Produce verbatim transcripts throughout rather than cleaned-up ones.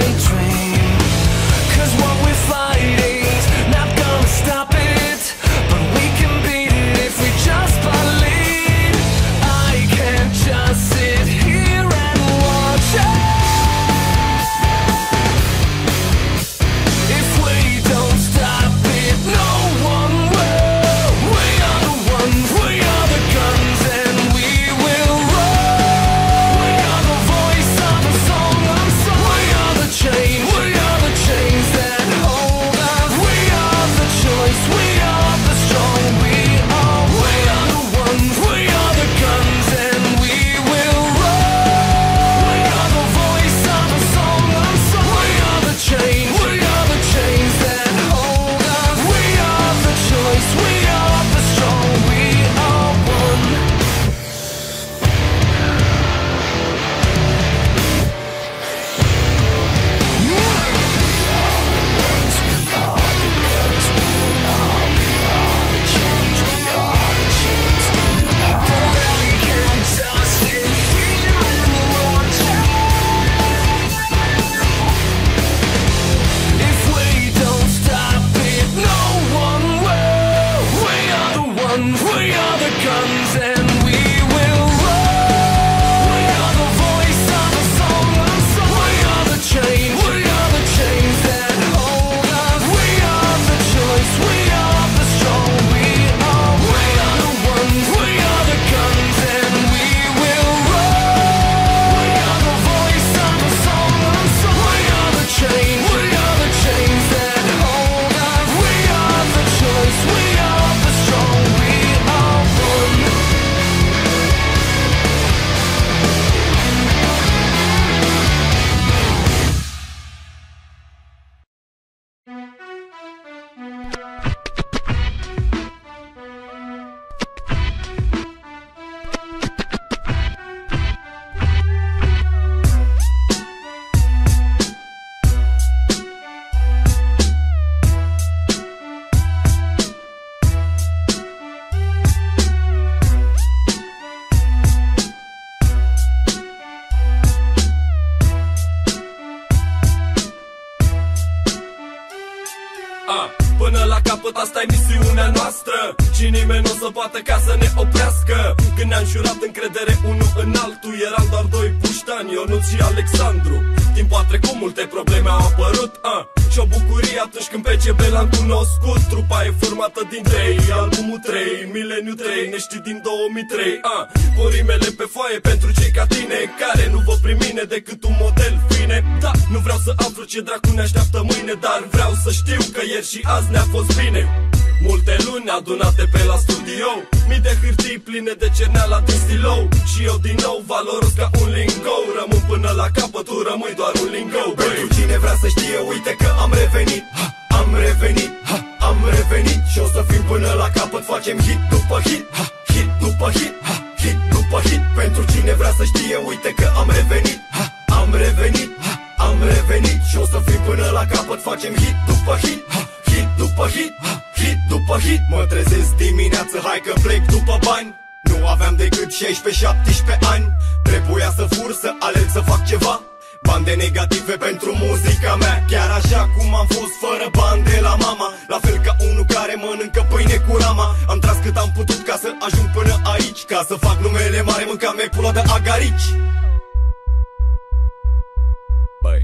Până la capăt asta e misiunea noastră și nimeni nu o să poată ca să ne oprească. Când ne-am jurat încredere unul în altul, eram doar doi puștani, Ionuț și Alexandru. Timpul a trecut, multe probleme au apărut uh. Și o bucurie atunci când pe C B l-am cunoscut. Trupa e formată din trei, albumul trei, mileniu trei, ne știi din două mii trei uh. Cu rimele pe foaie pentru cei ca tine, care nu vă prin mine decât un model fine. Da, nu vreau să aflu ce dracu ne așteaptă mâine, dar vreau să știu că ieri și azi ne-a fost bine. Multe luni adunate pe la studio, mii de hârtii pline de cerneala din stilou. Și eu din nou valoros ca un lingo, rămân până la capăt, tu rămâi doar un lingo. Pentru cine vrea să știe, uite că am revenit, ha, am revenit, ha, am revenit. Și o să fim până la capăt, facem hit după hit, ha, hit după hit, ha, hit după hit. Pentru cine vrea să știe, uite că am revenit, ha, am revenit, ha, am revenit. Și o să fim până la capăt, facem hit după hit, ha, hit după hit, ha, hit după hit. Mă trezesc dimineață, hai că plec după bani. Nu aveam decât șaisprezece șaptesprezece ani. Trebuia să fur, să alerg, să fac ceva. Bani negative pentru muzica mea, chiar așa cum am fost fără bani de la mama. La fel ca unul care mănâncă pâine cu rama. Am tras cât am putut ca să ajung până aici. Ca să fac numele mare, mâncam-e pula de agarici. Băi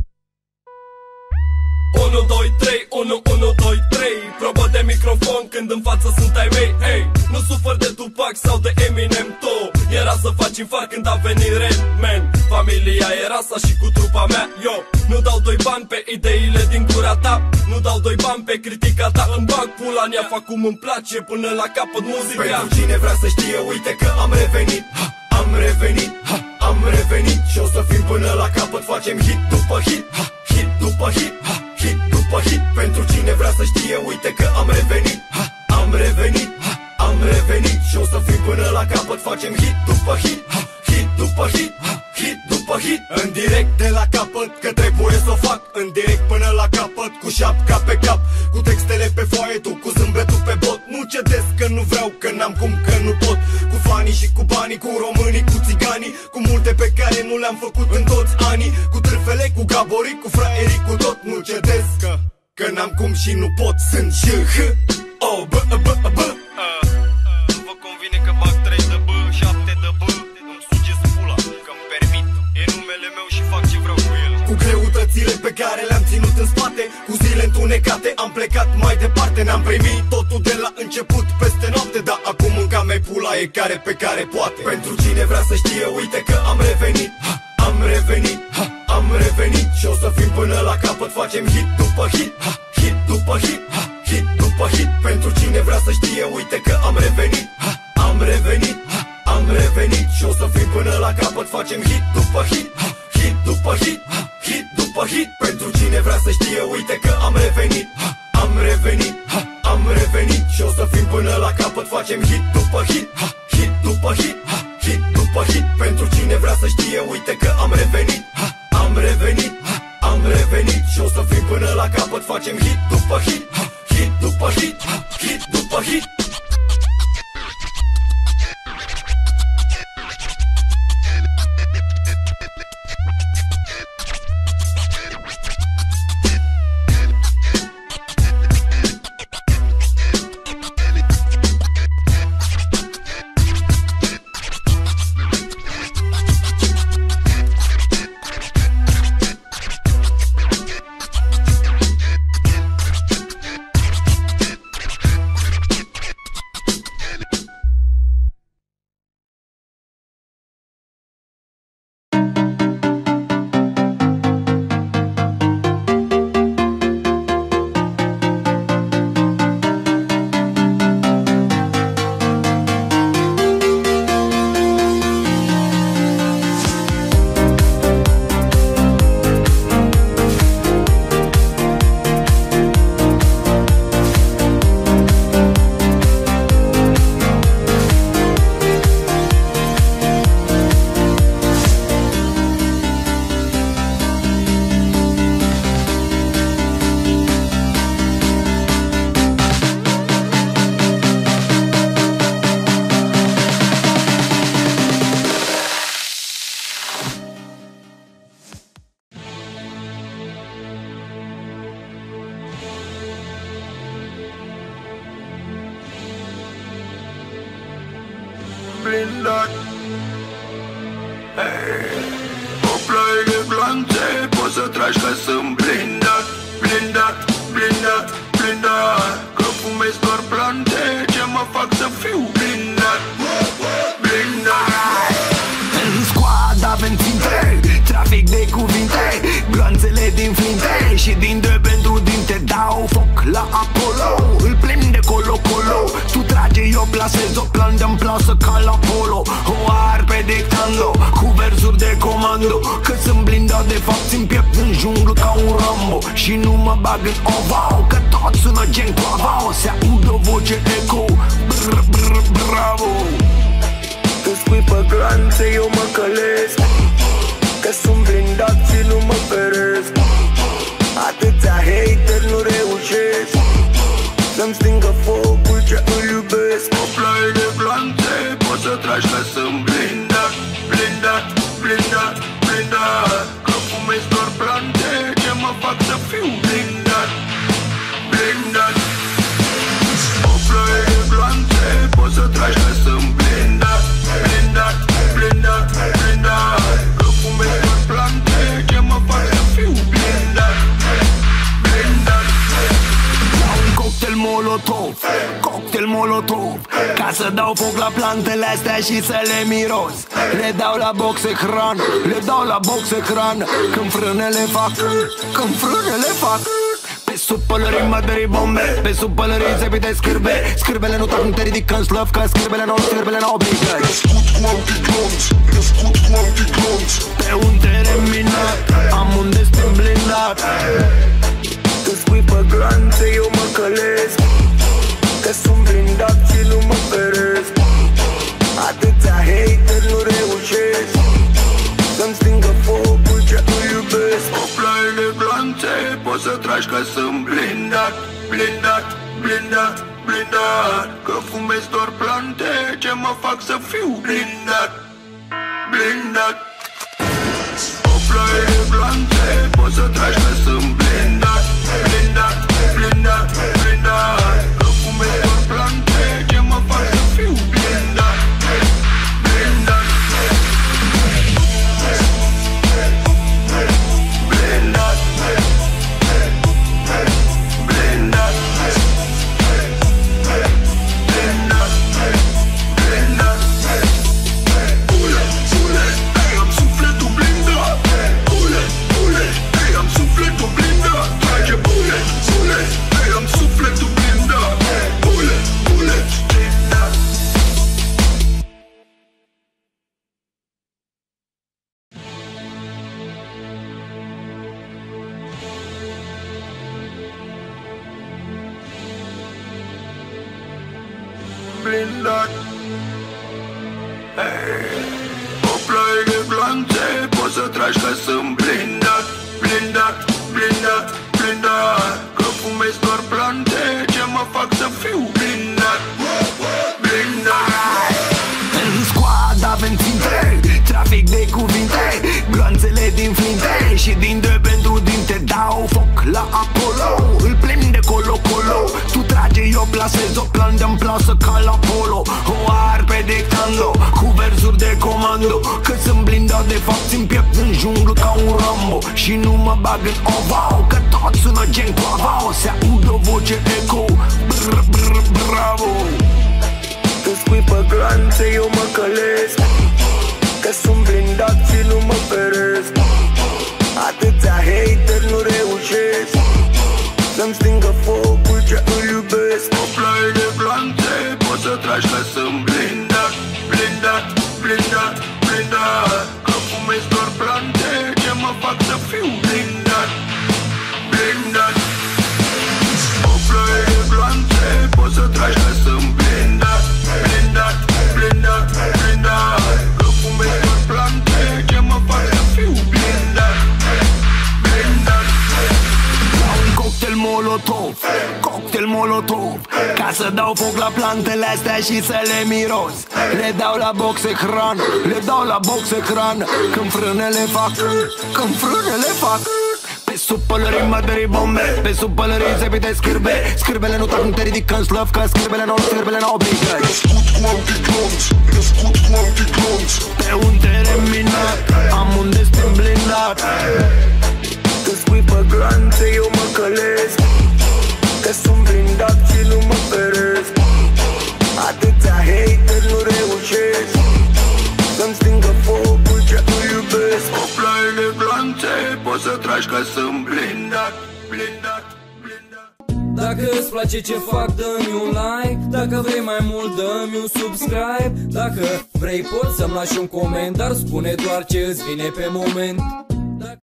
unu, doi, trei, unu, unu, doi, trei. Probă de microfon când în față sunt ai mei. Hey, nu sufăr de Tupac sau de Eminem, to. Era să faci infarct când a venit Redman. Familia era sa și cu trupa mea, yo. Nu dau doi bani pe ideile din gura ta, nu dau doi bani pe critica ta. Îmi bag pula în ea, fac cum îmi place până la capăt muzica. Pentru cine vrea să știe, uite că am revenit, ha, am revenit, ha, am revenit. Și o să fim până la capăt, facem hit după hit, ha, hit după hit, ha, hit după hit. Pentru cine vrea să știe, uite că am revenit, ha, am revenit, ha, am revenit. Și o să fim până la capăt, facem hit după hit, ha, hit după hit, ha, hit după hit. În direct de la capăt, că trebuie să o fac. În direct până la capăt, cu șapca pe cap, cu textele pe foaie, tu cu zâmbetul pe bot. Nu cedesc că nu vreau, că n-am cum, că nu pot. Cu fanii și cu banii, cu românii, cu țiganii, cu multe pe care nu le-am făcut în toți anii. Cu trâfele, cu caborit cu fraierii cu tot nu cedez, Că, că n-am cum și nu pot, sunt și h O, b, b, b Nu vă convine că bag trei de b, șapte de b. Nu-mi sugeți pula, că-mi permit. E numele meu și fac ce vreau cu el. Cu greutățile pe care le-am ținut în spate, cu zile întunecate am plecat mai departe. Ne-am primit totul de la început peste noapte, dar acum încă mea pula e care pe care poate. Pentru cine vrea să știe, uite că am revenit, ha, am revenit, ha, am revenit. Și o să fim până la capăt, facem hit după hit, ha, hit după hit, ha, hit după hit. Pentru cine vrea să știe, uite că am revenit, ha, am revenit, ha, am revenit. Și o să fim până la capăt, facem hit după hit, ha, hit după hit, ha, hit după hit. Pentru cine vrea să știe, uite că am revenit, ha, am revenit, ha, am revenit. Și o să fim până la capăt, facem hit după hit, ha, hit după hit, ha, hit după hit. Pentru cine vrea să știe, uite că am revenit, ha, am revenit, ha, am revenit. Și o să fim până la capăt, facem hit după hit, ha, hit după hit, ha, hit după hit. Blindat, hey. O ploaie de glonțe, poți să tragi că sunt blindat, blindat, blindat, blindat. Că fumez doar plante ce mă fac să fiu blindat, blindat. În squad avem ținte, trafic de cuvinte, glonțele din flinte și din de pentru dinte. Dau foc la Apollo, îl plimb de colo-colo. Tu trage, eu plasez o plantă-n plasă ca la polo. O arpe dictando, cu versuri de comando. Că sunt blindat, de fapt țin piept în junglă ca un Rambo. Și nu mă bag în ovau, că tot sună gen clavau. Se audă o voce eco, brr, brr, bravo. Tu spui pe glanțe, eu mă călesc, că sunt blindat și nu mă feresc. Atâția hater nu reușesc să-mi stingă focul ce îl iubesc. O ploaie de glonțe, poți să tragi că sunt blindat, blindat, blindat, blindat. Că fumez doar plante ce mă fac să fiu blindat, blindat. O ploaie de glonțe, poți să tragi că sunt blindat, blindat, blindat, blindat. Că fumez doar plante ce mă fac să fiu blindat, blindat. Cocktail molotov, cocktail molotov, ca să dau foc la plantele astea și să le miros. Le dau la box ecran, le dau la box ecran. Când frânele fac, când frânele fac. Pe sub pălării mă dări bombe, pe sub pălării se vede scârbe. Scârbele nu tac, nu te ridic în slăv, că scârbele n-au, scârbele n-au obligă. Născut cu antiglonț, născut cu antiglonț. Pe un teren minat, am un destin blindat. Tu spui pe glanțe, eu mă călesc, că sunt blindat și nu mă feresc. Atâția hater nu reușesc să-mi stingă focul ce îl iubesc. O ploaie de glonțe, poți să tragi că sunt blindat, blindat, blindat, blindat. Că fumez doar plante ce mă fac să fiu blindat, blindat. O ploaie de glonțe, poți să tragi că sunt blindat, blindat, blindat, blindat. Că fumez doar plante ce mă fac să fiu blindat, blindat, blindat, blindat, blindat, blindat. Ule, ule, ei, am sufletul blindat. Ule, ule, ei, am sufletul blindat. Trage bule, bule, ei, am sufletul blindat. Bule, bule, blindat. Blindat. Hey. O ploaie de glonțe, poți să tragi că sunt blindat, blindat, blindat, blindat. Că fumez doar plante ce mă fac să fiu blindat, blindat. În squad avem ținte, trafic de cuvinte, glonțele din flinte și din doi pentru dinte. Dau foc la Apollo, îl plimb de colo-colo. Tu trage, eu plasez o plan de-mi plasă ca la polo. O ar pe dictando, cu versuri de comando. Că sunt blindat, de fapt țin piept în junglă ca un Rambo. Și nu mă bag în ovau, că tot sună gen clavau. Se aud o voce eco, brr, brr, bravo. Tu spui pe glanțe, eu mă călesc, că sunt blindat și nu mă feresc. Atâția hater nu reușesc să-mi stingă focul ce îl iubesc. O ploaie de glonțe, poți să tragi că sunt blindat, blindat, blindat, blindat. Că fumez doar plante ce mă fac să fiu blindat, blindat. O ploaie de glonțe, poți să tragi că sunt blindat, blindat, blindat, blindat. Că fumez doar plante ce mă fac să fiu blindat, blindat. Un cocktail molotov, cocktail molotov, ca să dau foc la plantele astea și să le miros. Le dau la box ecran, le dau la box ecran. Când frânele fac, când frânele fac. Pe sub pălării mă dări bombe, pe sub pălării se pite scârbe. Scârbele nu tac, nu te ridică în slăv, că scârbele n-au, scârbele n-au obligă. Născut cu antiglonț, născut cu antiglonț. Pe un teren minat, am un destin blindat. Tu spui pe glanțe, eu mă călesc, că sunt blindat și nu mă feresc. Atâția hater nu reușesc să-mi stingă focul ce îl iubesc. O ploaie de glonțe, poți să tragi că sunt blindat, blindat, blindat. Dacă îți place ce fac, dă-mi un like. Dacă vrei mai mult, dă-mi un subscribe. Dacă vrei poți să-mi lași un comentar, spune doar ce îți vine pe moment.